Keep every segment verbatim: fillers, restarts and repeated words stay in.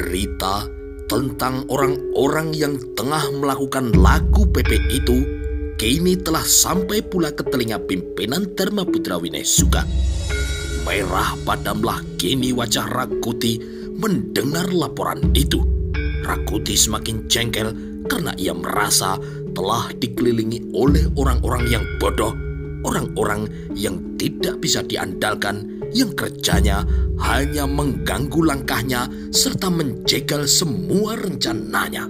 Berita tentang orang-orang yang tengah melakukan laku P P itu kini telah sampai pula ke telinga pimpinan Dharmaputra Winesuka. Merah padamlah kini wajah Rakuti mendengar laporan itu. Rakuti semakin jengkel karena ia merasa telah dikelilingi oleh orang-orang yang bodoh, orang-orang yang tidak bisa diandalkan, yang kerjanya hanya mengganggu langkahnya serta menjegal semua rencananya.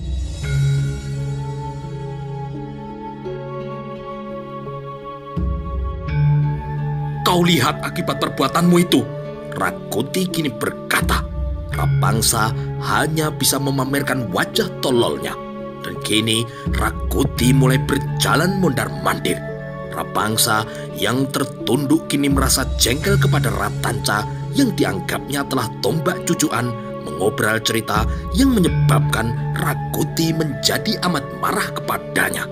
"Kau lihat akibat perbuatanmu itu," Rakuti kini berkata. Rapangsa hanya bisa memamerkan wajah tololnya. Dan kini Rakuti mulai berjalan mondar-mandir. Rapangsa yang tertunduk kini merasa jengkel kepada Ratanca yang dianggapnya telah tombak cucuan mengobrol cerita yang menyebabkan Rakuti menjadi amat marah kepadanya.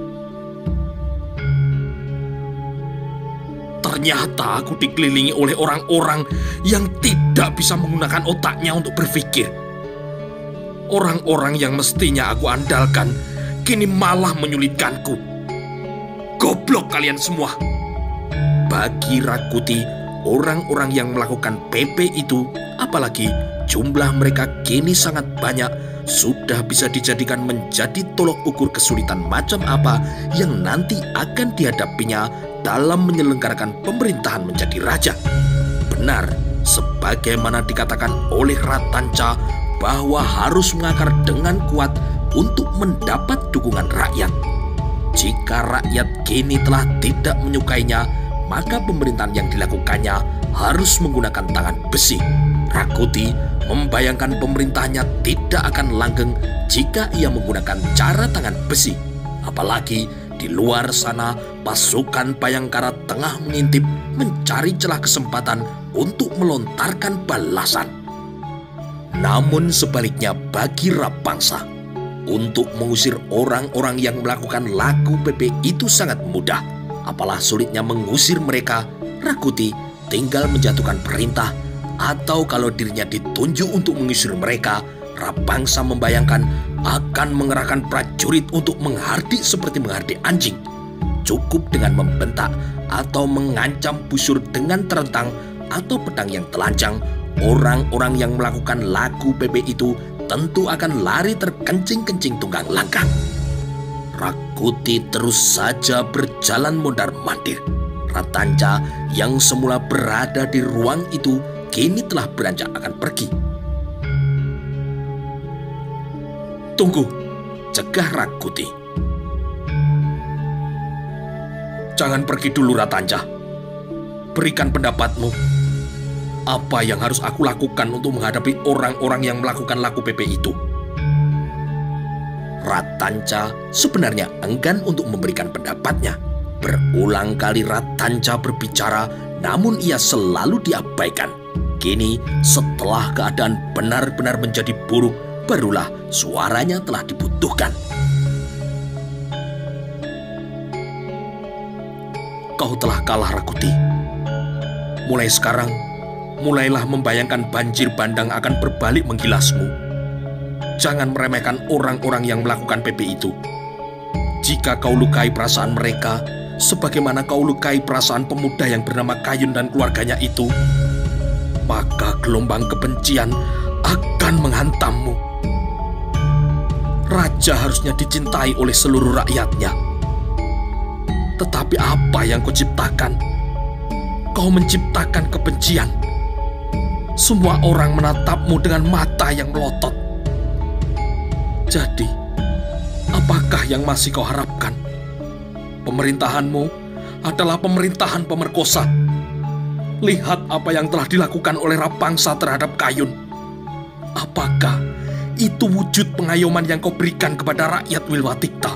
"Ternyata aku dikelilingi oleh orang-orang yang tidak bisa menggunakan otaknya untuk berpikir. Orang-orang yang mestinya aku andalkan kini malah menyulitkanku. Goblok kalian semua!" Bagi Rakuti, orang-orang yang melakukan P P itu, apalagi jumlah mereka kini sangat banyak, sudah bisa dijadikan menjadi tolok ukur kesulitan macam apa yang nanti akan dihadapinya dalam menyelenggarakan pemerintahan menjadi raja. Benar, sebagaimana dikatakan oleh Ratanca bahwa harus mengakar dengan kuat untuk mendapat dukungan rakyat. Jika rakyat kini telah tidak menyukainya, maka pemerintahan yang dilakukannya harus menggunakan tangan besi. Rakuti membayangkan pemerintahannya tidak akan langgeng jika ia menggunakan cara tangan besi. Apalagi di luar sana pasukan Bhayangkara tengah mengintip mencari celah kesempatan untuk melontarkan balasan. Namun sebaliknya bagi Rapangsa, untuk mengusir orang-orang yang melakukan laku P P itu sangat mudah. Apalah sulitnya mengusir mereka, Rakuti tinggal menjatuhkan perintah, atau kalau dirinya ditunjuk untuk mengusir mereka, Rapangsa membayangkan akan mengerahkan prajurit untuk menghardik seperti menghardik anjing. Cukup dengan membentak atau mengancam busur dengan terentang atau pedang yang telanjang, orang-orang yang melakukan laku P P itu tentu akan lari terkencing-kencing tunggang langkah. Rakuti terus saja berjalan mondar-mandir. Ratanca yang semula berada di ruang itu kini telah beranjak akan pergi. "Tunggu," cegah Rakuti. "Jangan pergi dulu, Ratanca. Berikan pendapatmu. Apa yang harus aku lakukan untuk menghadapi orang-orang yang melakukan laku P P itu?" Ratanca sebenarnya enggan untuk memberikan pendapatnya. Berulang kali Ratanca berbicara, namun ia selalu diabaikan. Kini setelah keadaan benar-benar menjadi buruk, barulah suaranya telah dibutuhkan. "Kau telah kalah, Rakuti. Mulai sekarang, mulailah membayangkan banjir bandang akan berbalik menggilasmu. Jangan meremehkan orang-orang yang melakukan P P itu. Jika kau lukai perasaan mereka, sebagaimana kau lukai perasaan pemuda yang bernama Kayun dan keluarganya itu, maka gelombang kebencian akan menghantammu. Raja harusnya dicintai oleh seluruh rakyatnya. Tetapi apa yang kau ciptakan? Kau menciptakan kebencian. Semua orang menatapmu dengan mata yang melotot. Jadi, apakah yang masih kau harapkan? Pemerintahanmu adalah pemerintahan pemerkosa. Lihat apa yang telah dilakukan oleh Rapangsa terhadap Kayun. Apakah itu wujud pengayoman yang kau berikan kepada rakyat Wilwatikta?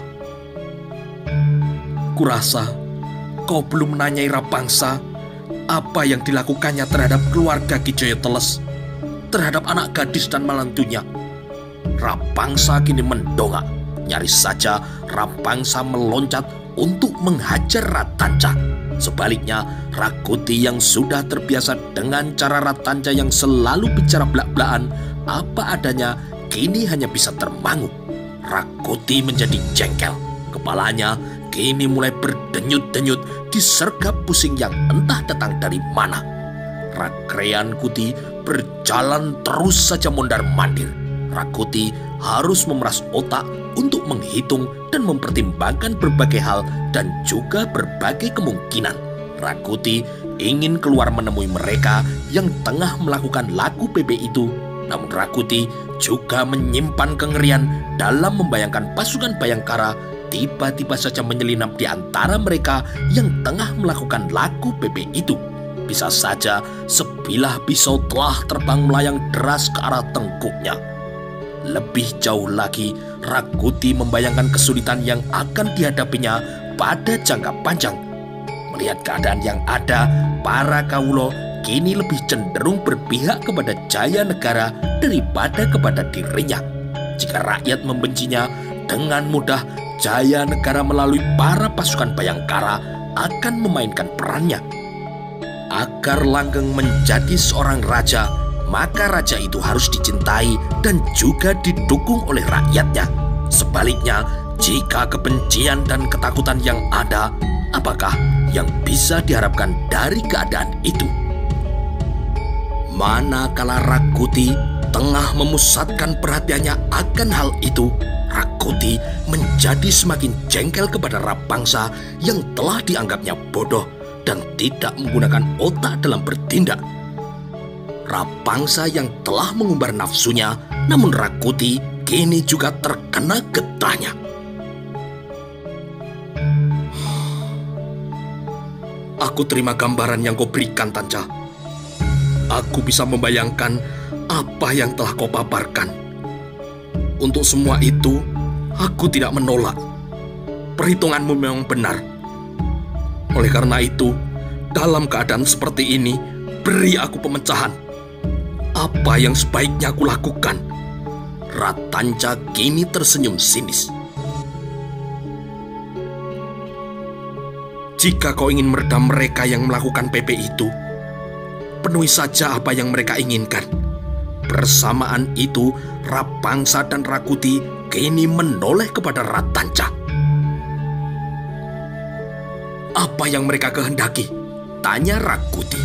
Kurasa kau belum menanyai Rapangsa apa yang dilakukannya terhadap keluarga Ki Jaya Teles, terhadap anak gadis dan menantunya. Rapangsa kini mendongak. Nyaris saja Rapangsa meloncat untuk menghajar Ratanca. Sebaliknya, Rakuti yang sudah terbiasa dengan cara Ratanca yang selalu bicara belak-belakan apa adanya kini hanya bisa termangu. Rakuti menjadi jengkel. Kepalanya kini mulai berdenyut-denyut disergap pusing yang entah datang dari mana. Rakrean Kuti berjalan terus saja mondar-mandir. Rakuti harus memeras otak untuk menghitung dan mempertimbangkan berbagai hal dan juga berbagai kemungkinan. Rakuti ingin keluar menemui mereka yang tengah melakukan laku P P itu. Namun Rakuti juga menyimpan kengerian dalam membayangkan pasukan Bayangkara tiba-tiba saja menyelinap di antara mereka yang tengah melakukan laku P P itu. Bisa saja sebilah pisau telah terbang melayang deras ke arah tengkuknya. Lebih jauh lagi, Rakuti membayangkan kesulitan yang akan dihadapinya pada jangka panjang. Melihat keadaan yang ada, para Kawulo kini lebih cenderung berpihak kepada Jaya Negara daripada kepada dirinya. Jika rakyat membencinya, dengan mudah Jaya Negara melalui para pasukan Bayangkara akan memainkan perannya. Agar langgeng menjadi seorang raja, maka raja itu harus dicintai dan juga didukung oleh rakyatnya. Sebaliknya, jika kebencian dan ketakutan yang ada, apakah yang bisa diharapkan dari keadaan itu? Manakala Rakuti tengah memusatkan perhatiannya akan hal itu, Rakuti menjadi semakin jengkel kepada Rapangsa yang telah dianggapnya bodoh dan tidak menggunakan otak dalam bertindak. Rapangsa yang telah mengumbar nafsunya, namun Rakuti kini juga terkena getahnya. Aku terima gambaran yang kau berikan, Tanca. Aku bisa membayangkan apa yang telah kau paparkan. Untuk semua itu, aku tidak menolak. Perhitunganmu memang benar. Oleh karena itu, dalam keadaan seperti ini, beri aku pemecahan. Apa yang sebaiknya aku lakukan? Ratanca kini tersenyum sinis. Jika kau ingin meredam mereka yang melakukan P P itu, penuhi saja apa yang mereka inginkan. Bersamaan itu, Rapangsa dan Rakuti kini menoleh kepada Ratanca. Apa yang mereka kehendaki? Tanya Rakuti.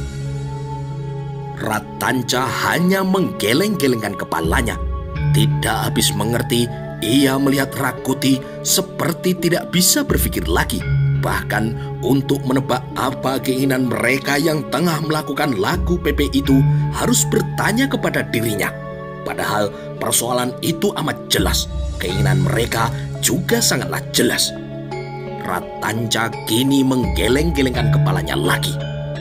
Ratanca hanya menggeleng-gelengkan kepalanya. Tidak habis mengerti, ia melihat Rakuti seperti tidak bisa berpikir lagi. Bahkan untuk menebak apa keinginan mereka yang tengah melakukan laku P P itu harus bertanya kepada dirinya. Padahal persoalan itu amat jelas. Keinginan mereka juga sangatlah jelas. Ratanca kini menggeleng-gelengkan kepalanya lagi.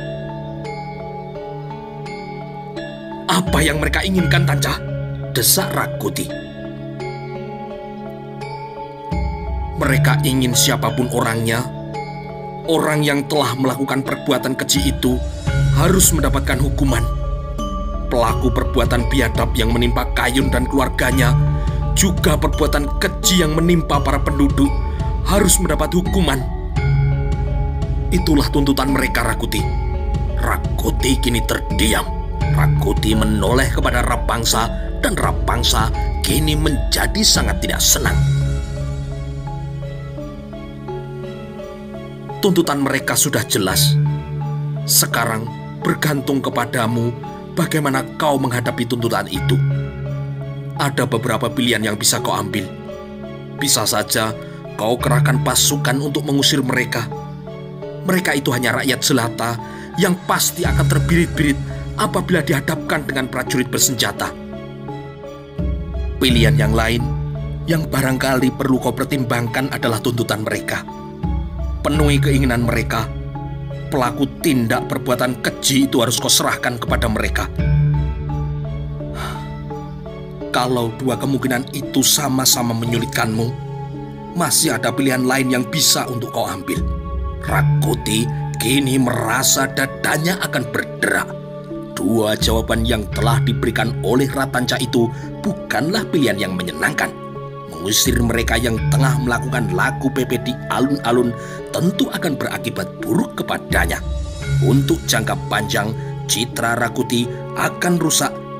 Apa yang mereka inginkan, Tanca? Desak Rakuti. Mereka ingin siapapun orangnya, orang yang telah melakukan perbuatan keji itu harus mendapatkan hukuman. Pelaku perbuatan biadab yang menimpa Kayun dan keluarganya, juga perbuatan keji yang menimpa para penduduk, harus mendapat hukuman. Itulah tuntutan mereka, Rakuti. Rakuti kini terdiam. Rakuti menoleh kepada Rapangsa dan Rapangsa kini menjadi sangat tidak senang. Tuntutan mereka sudah jelas. Sekarang bergantung kepadamu bagaimana kau menghadapi tuntutan itu. Ada beberapa pilihan yang bisa kau ambil. Bisa saja kau kerahkan pasukan untuk mengusir mereka. Mereka itu hanya rakyat jelata yang pasti akan terbirit-birit apabila dihadapkan dengan prajurit bersenjata. Pilihan yang lain yang barangkali perlu kau pertimbangkan adalah tuntutan mereka. Penuhi keinginan mereka. Pelaku tindak perbuatan keji itu harus kau serahkan kepada mereka. Kalau dua kemungkinan itu sama-sama menyulitkanmu, masih ada pilihan lain yang bisa untuk kau ambil. Rakuti kini merasa dadanya akan berderak. Dua jawaban yang telah diberikan oleh Ratanca itu bukanlah pilihan yang menyenangkan. Mengusir mereka yang tengah melakukan laku P P di alun-alun tentu akan berakibat buruk kepadanya. Untuk jangka panjang, citra Rakuti akan rusak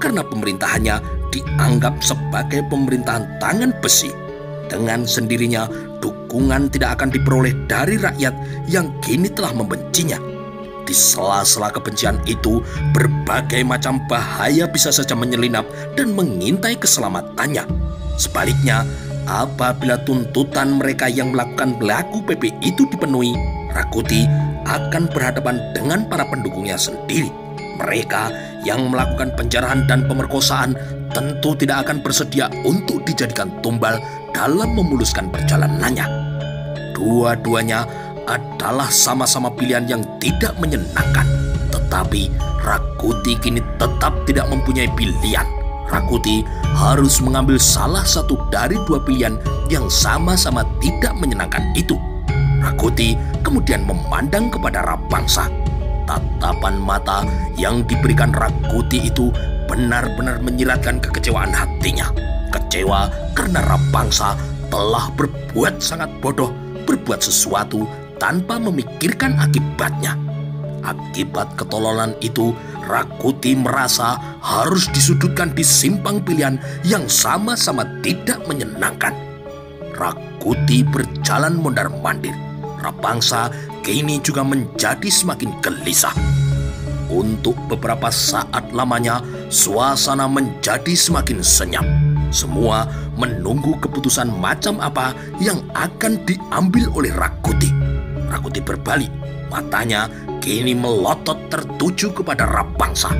karena pemerintahannya dianggap sebagai pemerintahan tangan besi. Dengan sendirinya, dukungan tidak akan diperoleh dari rakyat yang kini telah membencinya. Di sela-sela kebencian itu, berbagai macam bahaya bisa saja menyelinap dan mengintai keselamatannya. Sebaliknya, apabila tuntutan mereka yang melakukan laku P P itu dipenuhi, Rakuti akan berhadapan dengan para pendukungnya sendiri. Mereka yang melakukan penjarahan dan pemerkosaan tentu tidak akan bersedia untuk dijadikan tumbal dalam memuluskan perjalanannya. Dua-duanya adalah sama-sama pilihan yang tidak menyenangkan. Tetapi Rakuti kini tetap tidak mempunyai pilihan. Rakuti harus mengambil salah satu dari dua pilihan yang sama-sama tidak menyenangkan itu. Rakuti kemudian memandang kepada Rapangsa. Tatapan mata yang diberikan Rakuti itu benar-benar menyiratkan kekecewaan hatinya. Kecewa karena Rapangsa telah berbuat sangat bodoh, berbuat sesuatu tanpa memikirkan akibatnya. Akibat ketololan itu, Rakuti merasa harus disudutkan di simpang pilihan yang sama-sama tidak menyenangkan. Rakuti berjalan mondar-mandir. Rapangsa kini juga menjadi semakin gelisah. Untuk beberapa saat lamanya, suasana menjadi semakin senyap. Semua menunggu keputusan macam apa yang akan diambil oleh Rakuti. Rakuti berbalik, matanya kini melotot tertuju kepada Rapangsa.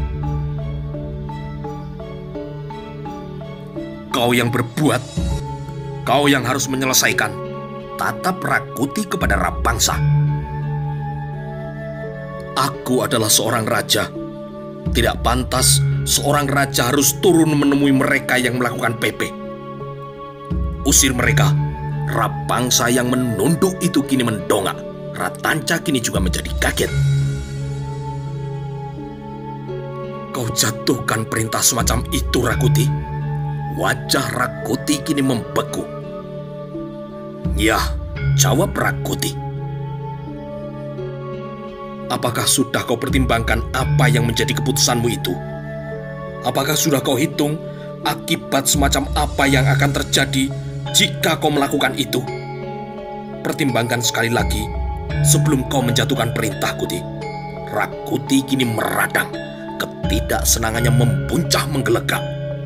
Kau yang berbuat, kau yang harus menyelesaikan, tatap Rakuti kepada Rapangsa. Aku adalah seorang raja. Tidak pantas seorang raja harus turun menemui mereka yang melakukan P P. Usir mereka. Rapangsa yang menunduk itu kini mendongak. Ratanca kini juga menjadi kaget. Kau jatuhkan perintah semacam itu, Rakuti? Wajah Rakuti kini membeku. Ya, jawab Rakuti. Apakah sudah kau pertimbangkan apa yang menjadi keputusanmu itu? Apakah sudah kau hitung akibat semacam apa yang akan terjadi jika kau melakukan itu? Pertimbangkan sekali lagi sebelum kau menjatuhkan perintah, Kuti. Rakuti kini meradang. Ketidaksenangannya mempuncah menggelegak.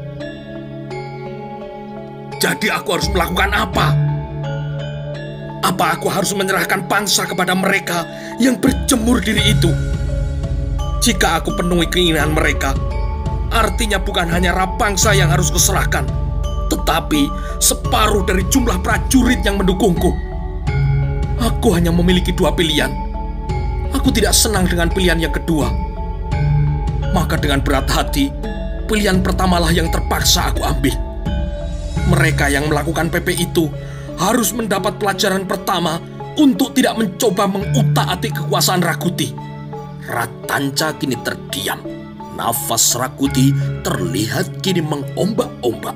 Jadi aku harus melakukan apa? Apa aku harus menyerahkan pangsa kepada mereka yang berjemur diri itu? Jika aku penuhi keinginan mereka, artinya bukan hanya Rapangsa yang harus kuserahkan, tetapi separuh dari jumlah prajurit yang mendukungku. Aku hanya memiliki dua pilihan. Aku tidak senang dengan pilihan yang kedua. Maka dengan berat hati, pilihan pertamalah yang terpaksa aku ambil. Mereka yang melakukan P P itu harus mendapat pelajaran pertama untuk tidak mencoba mengutak-atik kekuasaan Rakuti. Ratanca kini terdiam. Nafas Rakuti terlihat kini mengombak-ombak.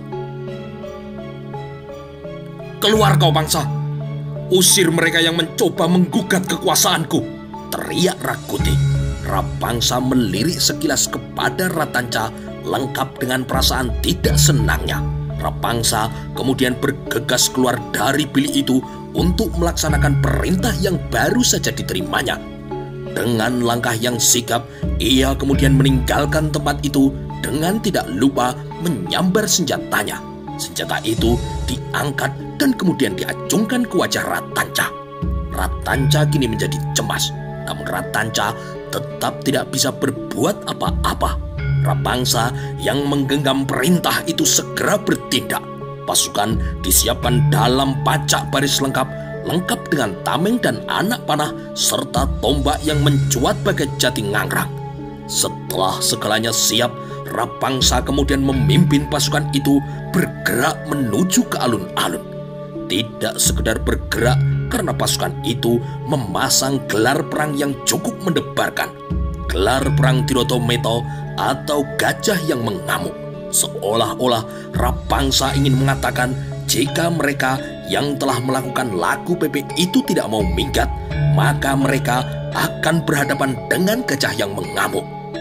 Keluar kau bangsa. Usir mereka yang mencoba menggugat kekuasaanku, teriak Rakuti. Rapangsa melirik sekilas kepada Ratanca lengkap dengan perasaan tidak senangnya. Rapangsa kemudian bergegas keluar dari bilik itu untuk melaksanakan perintah yang baru saja diterimanya. Dengan langkah yang sigap, ia kemudian meninggalkan tempat itu dengan tidak lupa menyambar senjatanya. Senjata itu diangkat dan kemudian diacungkan ke wajah Ratanca. Ratanca kini menjadi cemas, namun Ratanca tetap tidak bisa berbuat apa-apa. Rapangsa yang menggenggam perintah itu segera bertindak. Pasukan disiapkan dalam pacak baris lengkap, lengkap dengan tameng dan anak panah, serta tombak yang mencuat bagai jati nganggrang. Setelah segalanya siap, Rapangsa kemudian memimpin pasukan itu bergerak menuju ke alun-alun. Tidak sekedar bergerak karena pasukan itu memasang gelar perang yang cukup mendebarkan. Gelar perang Tirotometo atau gajah yang mengamuk. Seolah-olah Rapangsa ingin mengatakan jika mereka yang telah melakukan laku P P itu tidak mau minggat, maka mereka akan berhadapan dengan gajah yang mengamuk.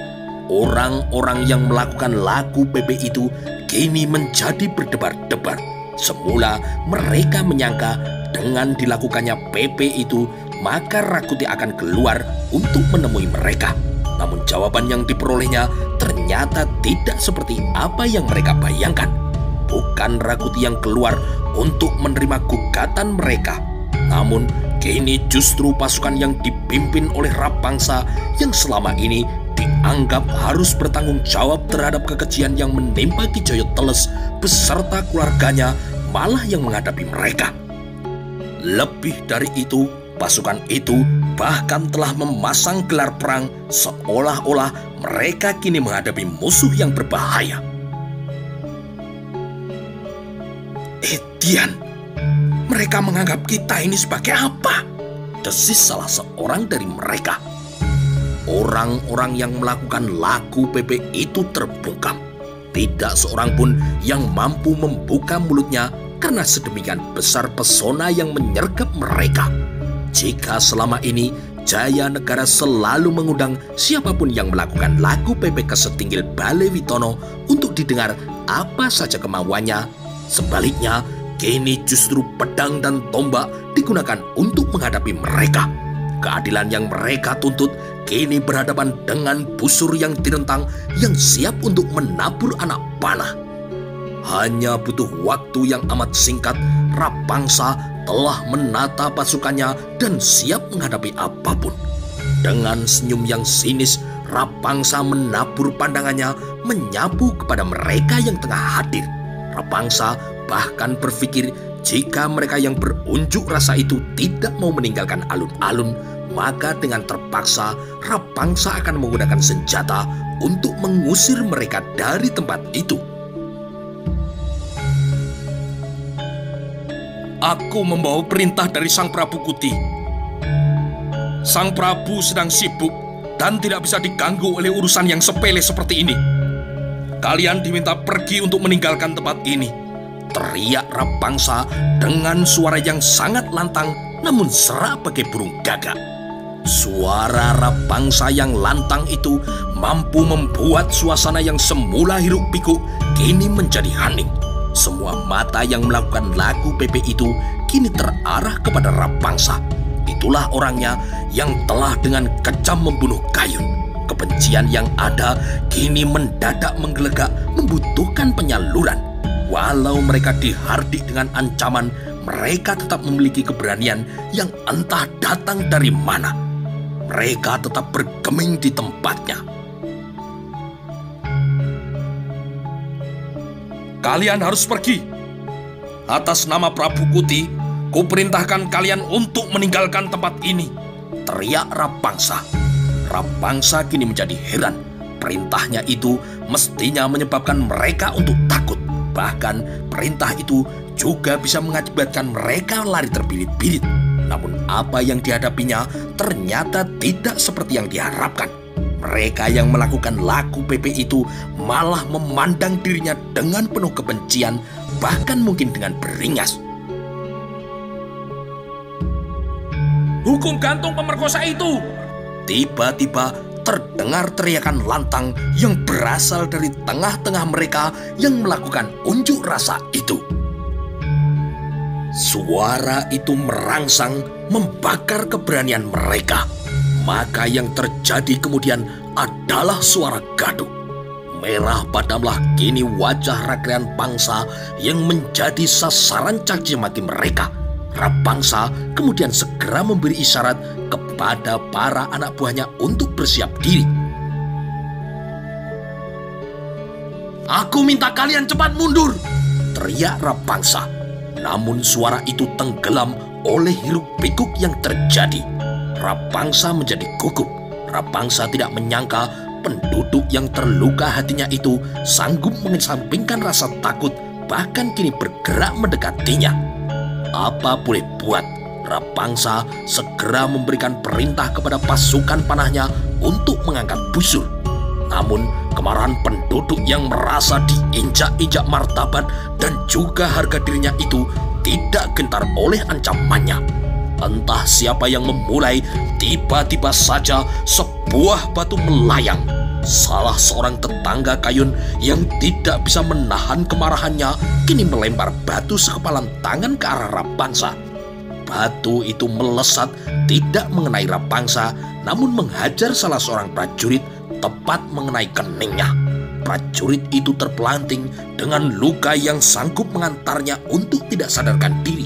Orang-orang yang melakukan laku P P itu kini menjadi berdebar-debar. Semula mereka menyangka dengan dilakukannya P P itu, maka Rakuti akan keluar untuk menemui mereka. Namun jawaban yang diperolehnya ternyata tidak seperti apa yang mereka bayangkan. Bukan Rakuti yang keluar untuk menerima gugatan mereka, namun kini justru pasukan yang dipimpin oleh Rapangsa yang selama ini dianggap harus bertanggung jawab terhadap kekejian yang menimpa Ki Joyo Teles beserta keluarganya malah yang menghadapi mereka. Lebih dari itu, pasukan itu bahkan telah memasang gelar perang seolah-olah mereka kini menghadapi musuh yang berbahaya. Edian, mereka menganggap kita ini sebagai apa? Desis salah seorang dari mereka. Orang-orang yang melakukan laku P P itu terbungkam. Tidak seorang pun yang mampu membuka mulutnya karena sedemikian besar pesona yang menyergap mereka. Jika selama ini Jaya Negara selalu mengundang siapapun yang melakukan laku P P ke setinggil Bale Witono untuk didengar apa saja kemauannya, sebaliknya kini justru pedang dan tombak digunakan untuk menghadapi mereka. Keadilan yang mereka tuntut kini berhadapan dengan busur yang direntang yang siap untuk menabur anak panah. Hanya butuh waktu yang amat singkat, Rapangsa telah menata pasukannya dan siap menghadapi apapun. Dengan senyum yang sinis, Rapangsa menabur pandangannya menyapu kepada mereka yang tengah hadir. Rapangsa bahkan berpikir jika mereka yang berunjuk rasa itu tidak mau meninggalkan alun-alun, maka dengan terpaksa Rapangsa akan menggunakan senjata untuk mengusir mereka dari tempat itu. Aku membawa perintah dari Sang Prabu Kuti. Sang Prabu sedang sibuk dan tidak bisa diganggu oleh urusan yang sepele seperti ini. Kalian diminta pergi untuk meninggalkan tempat ini, teriak Rapangsa dengan suara yang sangat lantang namun serak bagai burung gagak. Suara Rapangsa yang lantang itu mampu membuat suasana yang semula hiruk pikuk kini menjadi hening. Semua mata yang melakukan laku P P itu kini terarah kepada Rapangsa. Itulah orangnya yang telah dengan kejam membunuh Gayun. Kebencian yang ada kini mendadak menggelegak membutuhkan penyaluran. Walau mereka dihardik dengan ancaman, mereka tetap memiliki keberanian yang entah datang dari mana. Mereka tetap bergeming di tempatnya. Kalian harus pergi. Atas nama Prabu Kuti, kuperintahkan kalian untuk meninggalkan tempat ini, teriak Rapangsa. Rapangsa kini menjadi heran. Perintahnya itu mestinya menyebabkan mereka untuk takut. Bahkan perintah itu juga bisa mengakibatkan mereka lari terbirit-birit. Namun apa yang dihadapinya ternyata tidak seperti yang diharapkan. Mereka yang melakukan laku P P itu malah memandang dirinya dengan penuh kebencian, bahkan mungkin dengan beringas. Hukum gantung pemerkosa itu! Tiba-tiba terdengar teriakan lantang yang berasal dari tengah-tengah mereka yang melakukan unjuk rasa itu. Suara itu merangsang, membakar keberanian mereka. Maka yang terjadi kemudian adalah suara gaduh. Merah padamlah kini wajah Rakrean Pangsa yang menjadi sasaran caci maki mereka. Rapangsa kemudian segera memberi isyarat kepada para anak buahnya untuk bersiap diri. Aku minta kalian cepat mundur, teriak Rapangsa. Namun suara itu tenggelam oleh hiruk pikuk yang terjadi. Rapangsa menjadi gugup. Rapangsa tidak menyangka penduduk yang terluka hatinya itu sanggup mengesampingkan rasa takut, bahkan kini bergerak mendekatinya. Apa boleh buat, Rapangsa segera memberikan perintah kepada pasukan panahnya untuk mengangkat busur. Namun kemarahan penduduk yang merasa diinjak-injak martabat dan juga harga dirinya itu tidak gentar oleh ancamannya. Entah siapa yang memulai, tiba-tiba saja sebuah batu melayang. Salah seorang tetangga Kayun yang tidak bisa menahan kemarahannya kini melempar batu sekepalan tangan ke arah Rapangsa. Batu itu melesat tidak mengenai Rapangsa, namun menghajar salah seorang prajurit tepat mengenai keningnya. Prajurit itu terpelanting dengan luka yang sanggup mengantarnya untuk tidak sadarkan diri.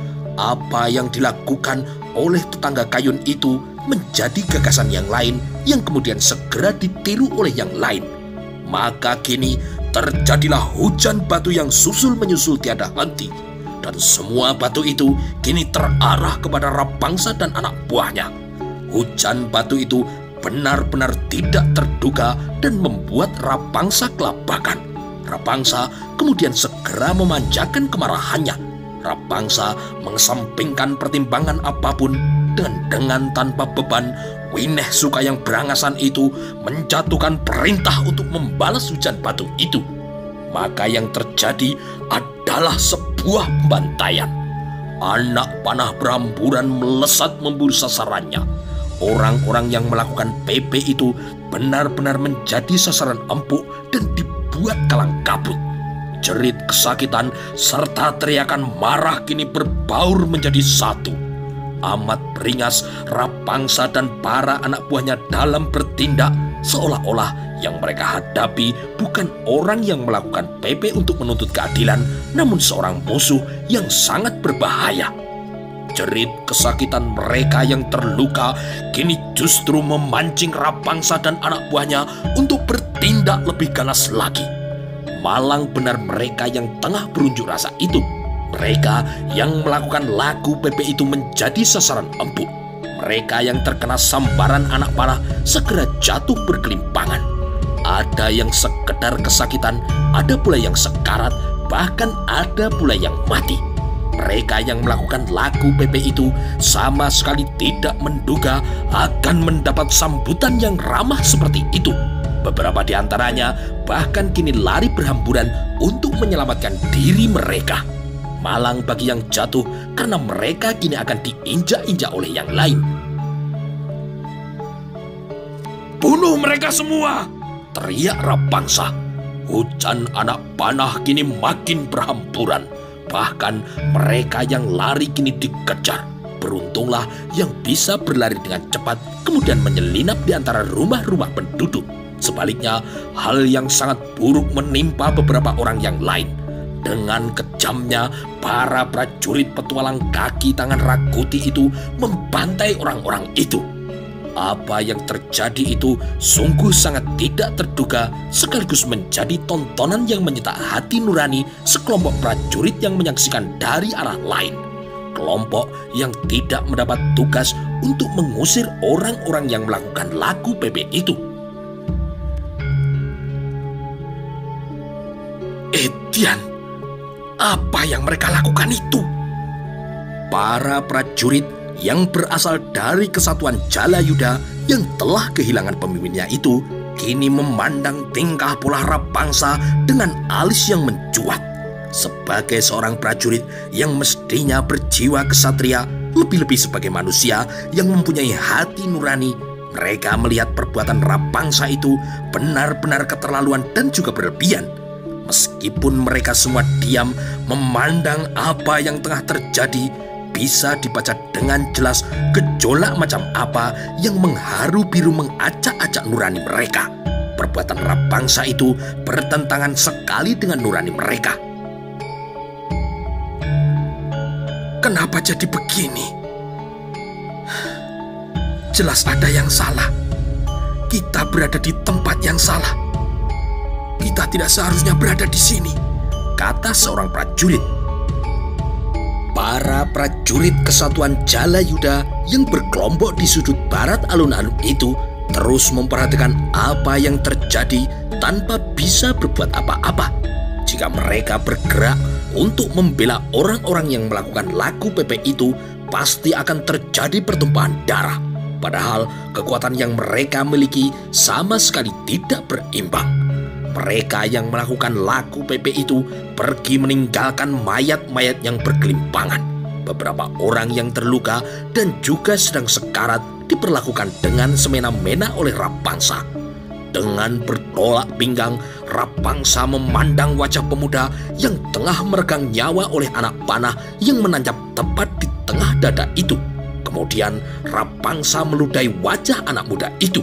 Apa yang dilakukan oleh tetangga Kayun itu menjadi gagasan yang lain yang kemudian segera ditiru oleh yang lain. Maka kini terjadilah hujan batu yang susul menyusul tiada henti. Dan semua batu itu kini terarah kepada Rapangsa dan anak buahnya. Hujan batu itu benar-benar tidak terduga dan membuat Rapangsa kelabakan. Rapangsa kemudian segera memanjakan kemarahannya. Rapangsa mengesampingkan pertimbangan apapun dan dengan tanpa beban, Wineh Suka yang berangasan itu menjatuhkan perintah untuk membalas hujan batu itu. Maka yang terjadi adalah sebuah pembantaian. Anak panah berhamburan melesat memburu sasarannya. Orang-orang yang melakukan P P itu benar-benar menjadi sasaran empuk dan dibuat kalang kabut. Jerit kesakitan serta teriakan marah kini berbaur menjadi satu. Amat beringas Rapangsa dan para anak buahnya dalam bertindak seolah-olah yang mereka hadapi bukan orang yang melakukan P P untuk menuntut keadilan, namun seorang musuh yang sangat berbahaya. Jerit kesakitan mereka yang terluka kini justru memancing Rapangsa dan anak buahnya untuk bertindak lebih ganas lagi. Malang benar mereka yang tengah berunjuk rasa itu. Mereka yang melakukan lagu P P itu menjadi sasaran empuk. Mereka yang terkena sambaran anak panah segera jatuh berkelimpangan. Ada yang sekedar kesakitan, ada pula yang sekarat, bahkan ada pula yang mati. Mereka yang melakukan lagu P P itu sama sekali tidak menduga akan mendapat sambutan yang ramah seperti itu. Beberapa di antaranya bahkan kini lari berhamburan untuk menyelamatkan diri mereka. Malang bagi yang jatuh karena mereka kini akan diinjak-injak oleh yang lain. "Bunuh mereka semua!" teriak Rapangsa. Hujan anak panah kini makin berhamburan. Bahkan mereka yang lari kini dikejar. Beruntunglah yang bisa berlari dengan cepat kemudian menyelinap di antara rumah-rumah penduduk. Sebaliknya, hal yang sangat buruk menimpa beberapa orang yang lain. Dengan kejamnya, para prajurit petualang kaki tangan Rakuti itu membantai orang-orang itu. Apa yang terjadi itu sungguh sangat tidak terduga, sekaligus menjadi tontonan yang menyetak hati nurani sekelompok prajurit yang menyaksikan dari arah lain. Kelompok yang tidak mendapat tugas untuk mengusir orang-orang yang melakukan lagu P P itu. "Etian, apa yang mereka lakukan itu?" Para prajurit yang berasal dari kesatuan Jalayuda yang telah kehilangan pemimpinnya itu kini memandang tingkah pola Rapangsa dengan alis yang mencuat. Sebagai seorang prajurit yang mestinya berjiwa kesatria, lebih-lebih sebagai manusia yang mempunyai hati nurani, mereka melihat perbuatan Rapangsa itu benar-benar keterlaluan dan juga berlebihan. Meskipun mereka semua diam memandang apa yang tengah terjadi, bisa dibaca dengan jelas gejolak macam apa yang mengharu biru mengacak-acak nurani mereka. Perbuatan Rapangsa itu bertentangan sekali dengan nurani mereka. Kenapa jadi begini? Jelas ada yang salah. Kita berada di tempat yang salah. Kita tidak seharusnya berada di sini, kata seorang prajurit. Para prajurit kesatuan Jalayuda yang berkelompok di sudut barat alun-alun itu terus memperhatikan apa yang terjadi tanpa bisa berbuat apa-apa. Jika mereka bergerak untuk membela orang-orang yang melakukan lagu P P itu, pasti akan terjadi pertumpahan darah. Padahal kekuatan yang mereka miliki sama sekali tidak berimbang. Mereka yang melakukan lagu P P itu pergi meninggalkan mayat-mayat yang bergelimpangan. Beberapa orang yang terluka dan juga sedang sekarat diperlakukan dengan semena-mena oleh Rapangsa. Dengan bertolak pinggang, Rapangsa memandang wajah pemuda yang tengah meregang nyawa oleh anak panah yang menancap tepat di tengah dada itu. Kemudian Rapangsa meludahi wajah anak muda itu.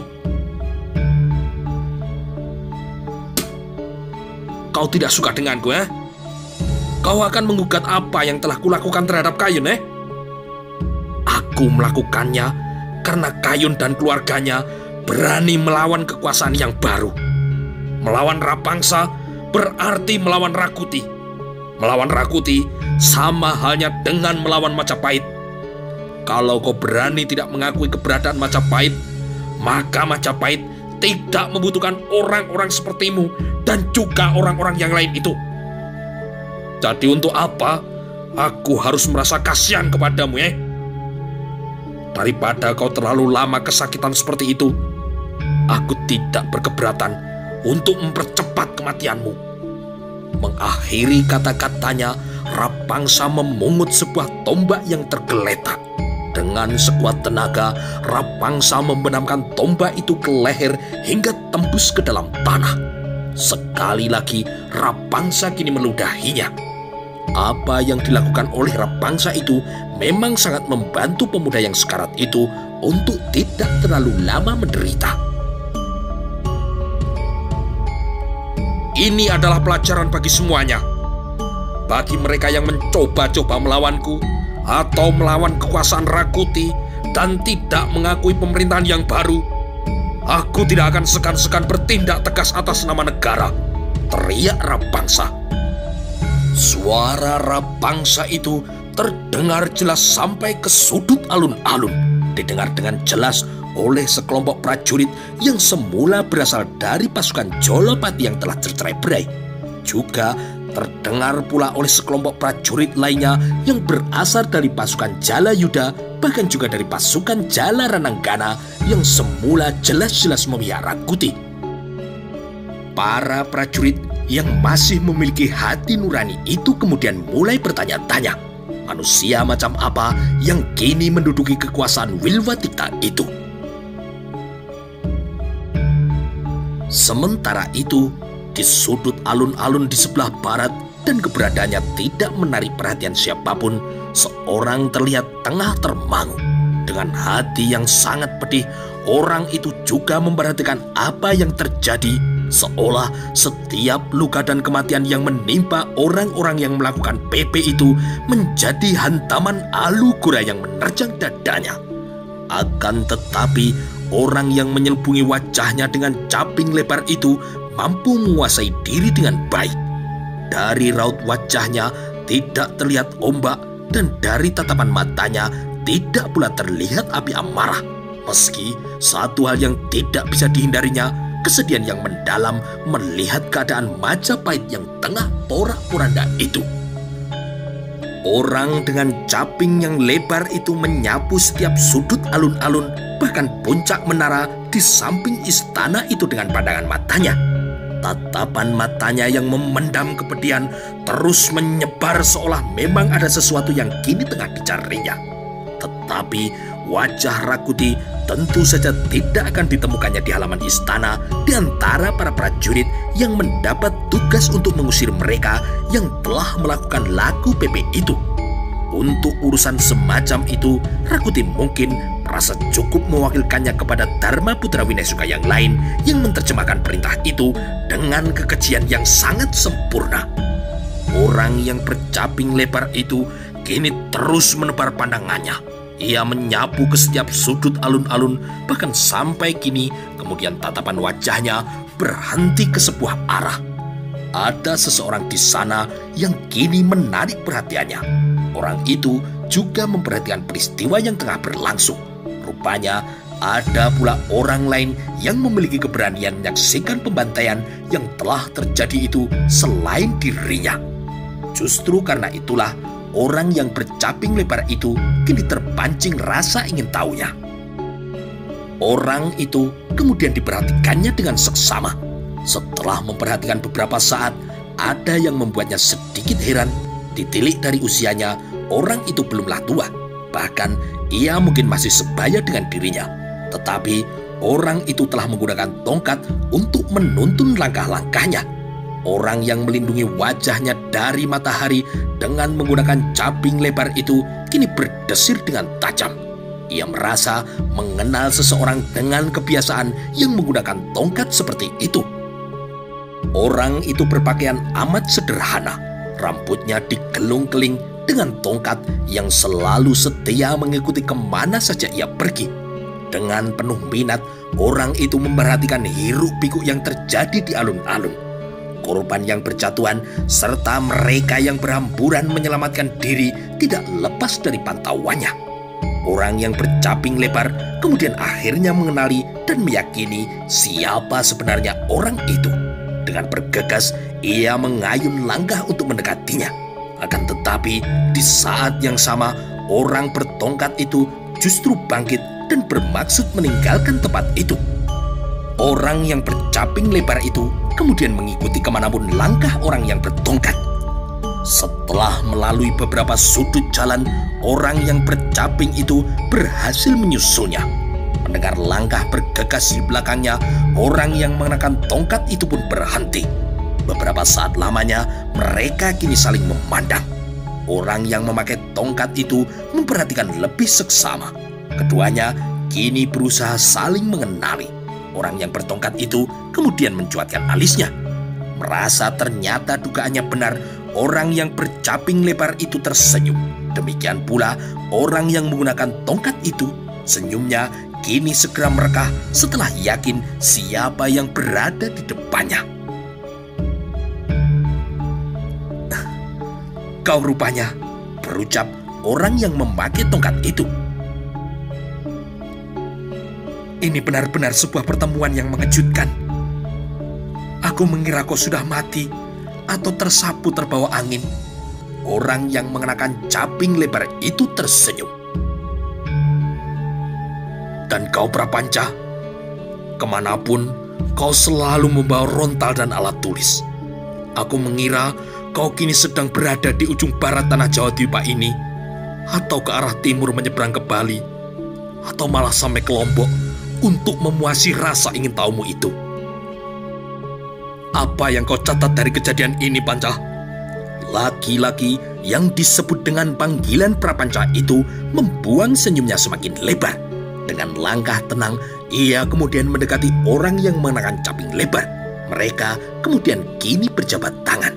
Kau tidak suka denganku, eh? Kau akan menggugat apa yang telah kulakukan terhadap Kayun, eh? Aku melakukannya karena Kayun dan keluarganya berani melawan kekuasaan yang baru. Melawan Rapangsa berarti melawan Rakuti. Melawan Rakuti sama halnya dengan melawan Majapahit. Kalau kau berani tidak mengakui keberadaan Majapahit, maka Majapahit tidak membutuhkan orang-orang sepertimu dan juga orang-orang yang lain itu. Jadi untuk apa aku harus merasa kasihan kepadamu, ya? Daripada kau terlalu lama kesakitan seperti itu, aku tidak berkeberatan untuk mempercepat kematianmu. Mengakhiri kata-katanya, Rapangsa memungut sebuah tombak yang tergeletak. Dengan sekuat tenaga, Rapangsa membenamkan tombak itu ke leher hingga tembus ke dalam tanah. Sekali lagi, Rapangsa kini meludahinya. Apa yang dilakukan oleh Rapangsa itu memang sangat membantu pemuda yang sekarat itu untuk tidak terlalu lama menderita. Ini adalah pelajaran bagi semuanya. Bagi mereka yang mencoba-coba melawanku atau melawan kekuasaan Rakuti dan tidak mengakui pemerintahan yang baru, aku tidak akan segan-segan bertindak tegas atas nama negara, teriak Rapangsa. Suara Rapangsa itu terdengar jelas sampai ke sudut alun-alun, didengar dengan jelas oleh sekelompok prajurit yang semula berasal dari pasukan Jolopati yang telah tercerai-berai. Juga terdengar pula oleh sekelompok prajurit lainnya yang berasal dari pasukan Jalayuda, bahkan juga dari pasukan Jalarananggana yang semula jelas-jelas memihak Rakuti. Para prajurit yang masih memiliki hati nurani itu kemudian mulai bertanya-tanya, manusia macam apa yang kini menduduki kekuasaan Wilwatikta itu. Sementara itu, di sudut alun-alun di sebelah barat dan keberadaannya tidak menarik perhatian siapapun, seorang terlihat tengah termangu. Dengan hati yang sangat pedih, orang itu juga memperhatikan apa yang terjadi, seolah setiap luka dan kematian yang menimpa orang-orang yang melakukan P P itu menjadi hantaman alu gura yang menerjang dadanya. Akan tetapi, orang yang menyelubungi wajahnya dengan caping lebar itu mampu menguasai diri dengan baik. Dari raut wajahnya tidak terlihat ombak, dan dari tatapan matanya tidak pula terlihat api amarah. Meski satu hal yang tidak bisa dihindarinya, kesedihan yang mendalam melihat keadaan Majapahit yang tengah porak-poranda itu. Orang dengan caping yang lebar itu menyapu setiap sudut alun-alun, bahkan puncak menara di samping istana itu dengan pandangan matanya. Tatapan matanya yang memendam kepedihan terus menyebar seolah memang ada sesuatu yang kini tengah dicarinya. Tetapi wajah Rakuti tentu saja tidak akan ditemukannya di halaman istana di antara para prajurit yang mendapat tugas untuk mengusir mereka yang telah melakukan laku P P itu. Untuk urusan semacam itu, Rakuti mungkin merasa cukup mewakilkannya kepada Dharma Putra Winesuka yang lain yang menerjemahkan perintah itu dengan kekejian yang sangat sempurna. Orang yang bercaping lebar itu kini terus menebar pandangannya. Ia menyapu ke setiap sudut alun-alun, bahkan sampai kini kemudian tatapan wajahnya berhenti ke sebuah arah. Ada seseorang di sana yang kini menarik perhatiannya. Orang itu juga memperhatikan peristiwa yang tengah berlangsung. Rupanya ada pula orang lain yang memiliki keberanian menyaksikan pembantaian yang telah terjadi itu selain dirinya. Justru karena itulah orang yang bercaping lebar itu kini terpancing rasa ingin tahunya. Orang itu kemudian diperhatikannya dengan seksama. Setelah memperhatikan beberapa saat, ada yang membuatnya sedikit heran. Ditilik dari usianya, orang itu belumlah tua. Bahkan ia mungkin masih sebaya dengan dirinya. Tetapi orang itu telah menggunakan tongkat untuk menuntun langkah-langkahnya. Orang yang melindungi wajahnya dari matahari dengan menggunakan caping lebar itu kini berdesir dengan tajam. Ia merasa mengenal seseorang dengan kebiasaan yang menggunakan tongkat seperti itu. Orang itu berpakaian amat sederhana. Rambutnya digelung-keling dengan tongkat yang selalu setia mengikuti kemana saja ia pergi. Dengan penuh minat, orang itu memperhatikan hiruk-pikuk yang terjadi di alun-alun. Korban yang berjatuhan serta mereka yang berhamburan menyelamatkan diri tidak lepas dari pantauannya. Orang yang bercaping lebar kemudian akhirnya mengenali dan meyakini siapa sebenarnya orang itu. Dengan bergegas, ia mengayun langkah untuk mendekatinya. Akan tetapi, di saat yang sama, orang bertongkat itu justru bangkit dan bermaksud meninggalkan tempat itu. Orang yang bercaping lebar itu kemudian mengikuti kemanapun langkah orang yang bertongkat. Setelah melalui beberapa sudut jalan, orang yang bercaping itu berhasil menyusulnya. Mendengar langkah bergegas di belakangnya, orang yang mengenakan tongkat itu pun berhenti. Beberapa saat lamanya, mereka kini saling memandang. Orang yang memakai tongkat itu memperhatikan lebih seksama. Keduanya kini berusaha saling mengenali. Orang yang bertongkat itu kemudian mencuatkan alisnya. Merasa ternyata dugaannya benar, orang yang bercaping lebar itu tersenyum. Demikian pula orang yang menggunakan tongkat itu, senyumnya kini segera merekah setelah yakin siapa yang berada di depannya. Kau rupanya, berucap orang yang memakai tongkat itu. Ini benar-benar sebuah pertemuan yang mengejutkan. Aku mengira kau sudah mati atau tersapu terbawa angin. Orang yang mengenakan caping lebar itu tersenyum. Dan kau Prapanca, kemanapun kau selalu membawa rontal dan alat tulis. Aku mengira kau kini sedang berada di ujung barat tanah Jawa Dwipa ini, atau ke arah timur menyeberang ke Bali, atau malah sampai ke Lombok untuk memuasi rasa ingin tahumu itu. Apa yang kau catat dari kejadian ini, Panca? Laki-laki yang disebut dengan panggilan Prapanca itu membuang senyumnya semakin lebar. Dengan langkah tenang, ia kemudian mendekati orang yang mengenakan caping lebar. Mereka kemudian kini berjabat tangan.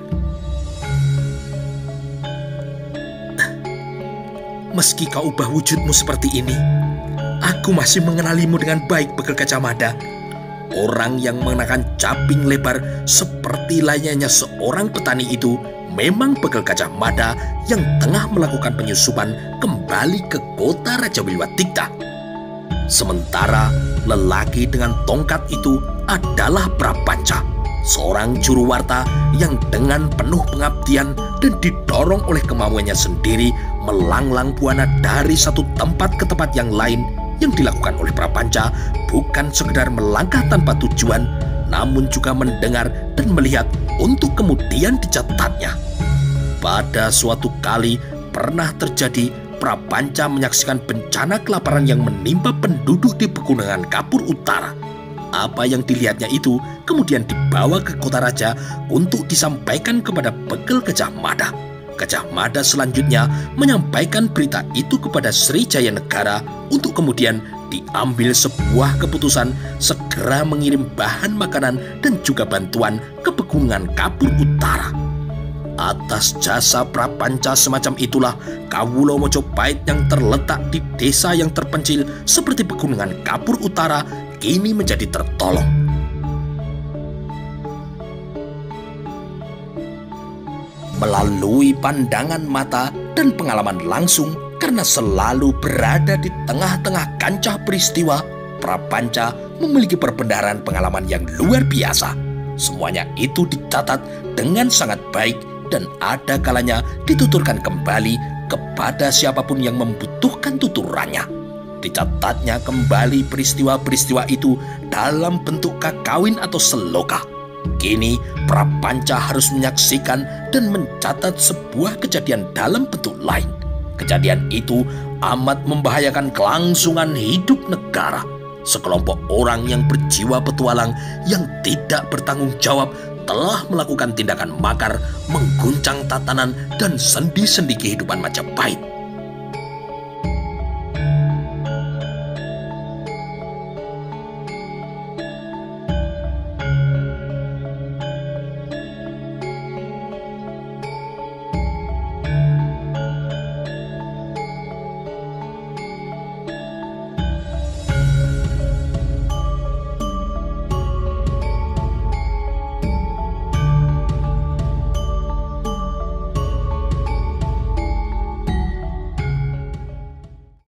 Meski kau ubah wujudmu seperti ini, aku masih mengenalimu dengan baik, Bekel Gajah Mada. Orang yang mengenakan caping lebar seperti layaknya seorang petani itu memang Bekel Gajah Mada yang tengah melakukan penyusupan kembali ke kota Raja Wiliwatikta. Sementara lelaki dengan tongkat itu adalah Prapanca, seorang juru warta yang dengan penuh pengabdian dan didorong oleh kemauannya sendiri melanglang buana dari satu tempat ke tempat yang lain. Yang dilakukan oleh Prapanca bukan sekedar melangkah tanpa tujuan, namun juga mendengar dan melihat untuk kemudian dicatatnya. Pada suatu kali pernah terjadi Prapanca menyaksikan bencana kelaparan yang menimpa penduduk di Pegunungan Kapur Utara. Apa yang dilihatnya itu kemudian dibawa ke kota raja untuk disampaikan kepada Bekel Gajah Mada. Gajah Mada selanjutnya menyampaikan berita itu kepada Sri Jayanegara untuk kemudian diambil sebuah keputusan segera mengirim bahan makanan dan juga bantuan ke Pegunungan Kapur Utara. Atas jasa Prapanca semacam itulah Kawula Mojopahit yang terletak di desa yang terpencil seperti Pegunungan Kapur Utara kini menjadi tertolong. Melalui pandangan mata dan pengalaman langsung karena selalu berada di tengah-tengah kancah peristiwa, Prapanca memiliki perbendaharaan pengalaman yang luar biasa. Semuanya itu dicatat dengan sangat baik dan ada kalanya dituturkan kembali kepada siapapun yang membutuhkan tuturannya. Dicatatnya kembali peristiwa-peristiwa itu dalam bentuk kakawin atau seloka. Kini Prapanca harus menyaksikan dan mencatat sebuah kejadian dalam bentuk lain. Kejadian itu amat membahayakan kelangsungan hidup negara. sekelompok orang yang berjiwa petualang yang tidak bertanggung jawab telah melakukan tindakan makar mengguncang tatanan dan sendi-sendi kehidupan Majapahit.